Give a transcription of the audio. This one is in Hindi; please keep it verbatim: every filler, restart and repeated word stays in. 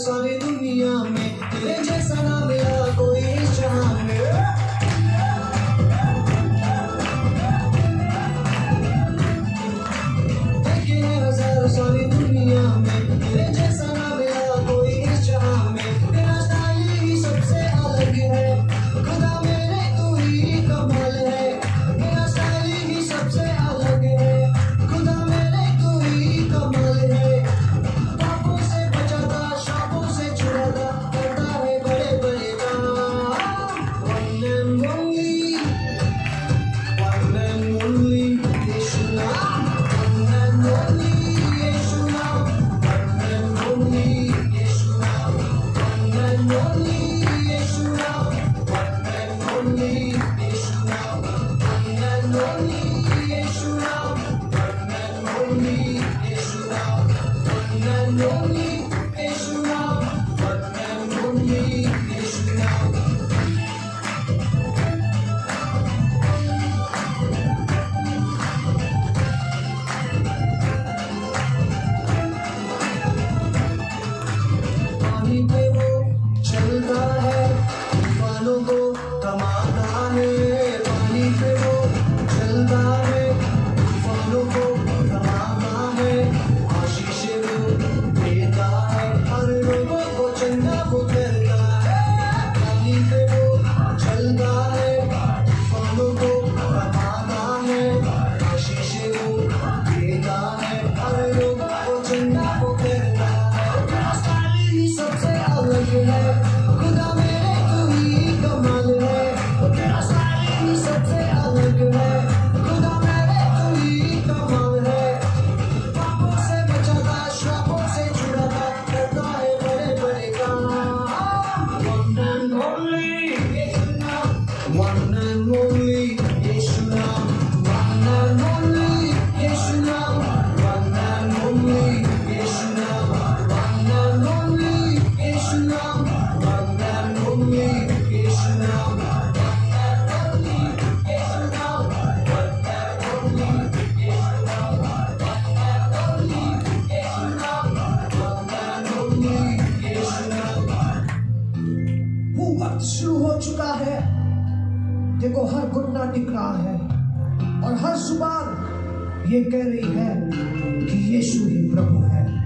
सारी दुनिया में, तेरे जैसा ना मिला कोई इस जहां में। देखे हैं हजार सारी दुनिया में, तेरे जैसा ना मिला कोई इस जहां में। तेरा स्टाइल ही सबसे अलग है, खुदा मेरे तू ही कमाल है। तेरा स्टाइल ही सबसे अलग है, खुदा मेरे तू ही कमाल है। पापों से बचाता, शापों से छुड़ाता, करता है बड़े बड़े काम। One and only, one and only यीशु नाम, one and only यीशु नाम, one and only यीशु नाम, one and only यीशु नाम, one and only यीशु नाम, one and only यीशु नाम, one and only यीशु नाम, one and only यीशु नाम, one and only यीशु नाम। पानी पे वो चलता है, तूफानों को थमाता है। पानी पे वो चलता है, तूफानों को थमाता है। आशीष वो देता है, हर लोगों को चंगा वो करता है। पानी पे वो चलता है, तूफानों को थमाता है। आशीष वो देता है, हर लोगों को चंगा वो करता है। तेरा स्टाइल ही सबसे अलग है, खुदा मेरे तू ही कमाल है। तेरा स्टाइल ही सबसे अलग है, खुदा मेरे तू ही कमाल है। पापों से बचाता, श्रापों से छुड़ाता, करता है बड़े बड़े काम। One and only यीशु नाम, one and only यीशु नाम, one and only यीशु नाम, one and only यीशु नाम, one and only यीशु नाम, one and only यीशु नाम, one and only यीशु नाम, one and only यीशु नाम, one and only यीशु नाम, one and only यीशु नाम। वो वक्त शुरू हो चुका है, देखो हर घुटना टिक रहा है और हर जुबान ये कह रही है कि यीशु ही प्रभु है।